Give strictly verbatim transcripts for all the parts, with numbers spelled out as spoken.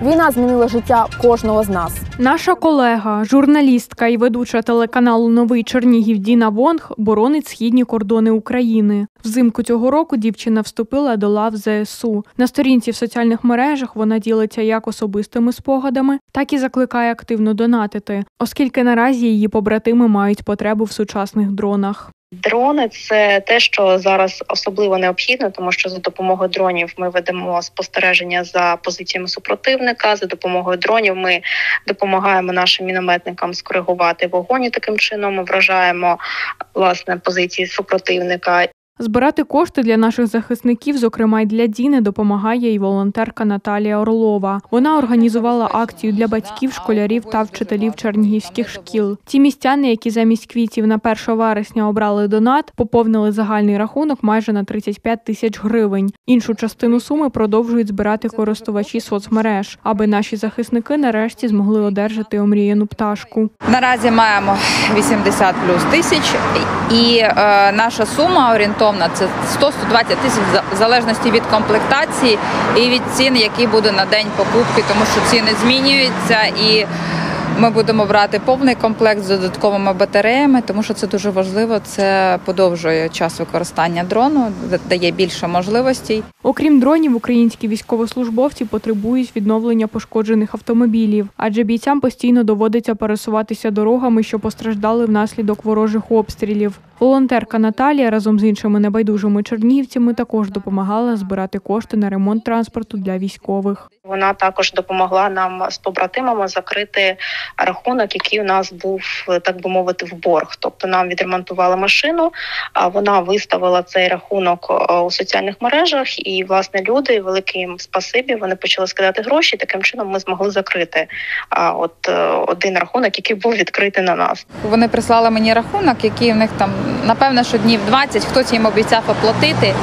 Війна змінила життя кожного з нас. Наша колега, журналістка і ведуча телеканалу «Новий Чернігів» Діна Вонг боронить східні кордони України. Взимку цього року дівчина вступила до лав зе ес у. На сторінці в соціальних мережах вона ділиться як особистими спогадами, так і закликає активно донатити, оскільки наразі її побратими мають потребу в сучасних дронах. Дрони – це те, що зараз особливо необхідно, тому що за допомогою дронів ми ведемо спостереження за позиціями супротивника, за допомогою дронів ми допомагаємо нашим мінометникам скоригувати вогонь і таким чином ми вражаємо, власне, позиції супротивника. Збирати кошти для наших захисників, зокрема й для Діни, допомагає і волонтерка Наталія Орлова. Вона організувала акцію для батьків, школярів та вчителів чернігівських шкіл. Ті містяни, які замість квітів на перше вересня обрали донат, поповнили загальний рахунок майже на тридцять п'ять тисяч гривень. Іншу частину суми продовжують збирати користувачі соцмереж, аби наші захисники нарешті змогли одержати омріяну пташку. Наразі маємо вісімдесят плюс тисяч і е, наша сума орієнтовна це сто - сто двадцять тисяч в залежності від комплектації і від цін, які буде на день покупки, тому що ціни змінюються і ми будемо брати повний комплект з додатковими батареями, тому що це дуже важливо, це подовжує час використання дрону, дає більше можливостей. Окрім дронів, українські військовослужбовці потребують відновлення пошкоджених автомобілів, адже бійцям постійно доводиться пересуватися дорогами, що постраждали внаслідок ворожих обстрілів. Волонтерка Наталія разом з іншими небайдужими чернігівцями також допомагала збирати кошти на ремонт транспорту для військових. Вона також допомогла нам з побратимами закрити рахунок, який у нас був, так би мовити, в борг. Тобто нам відремонтували машину, а вона виставила цей рахунок у соціальних мережах і, власне, люди, велике їм спасибі, вони почали скидати гроші, таким чином ми змогли закрити а, от один рахунок, який був відкритий на нас. Вони прислали мені рахунок, який в них там, напевно, що днів двадцять, хтось їм обіцяв оплатити,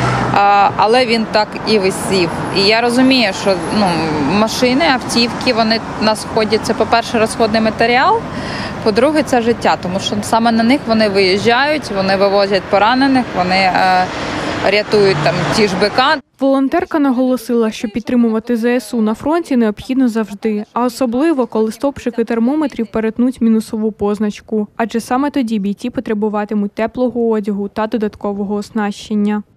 але він так і висів. І я розумію, що ну, машини, автівки, вони на сході, це, по-перше, розходний матеріал, по-друге, це життя, тому що саме на них вони виїжджають, вони вивозять поранених, вони е, рятують там ті ж БК. Волонтерка наголосила, що підтримувати зе ес у на фронті необхідно завжди, а особливо, коли стовпчики термометрів перетнуть мінусову позначку, адже саме тоді бійці потребуватимуть теплого одягу та додаткового оснащення.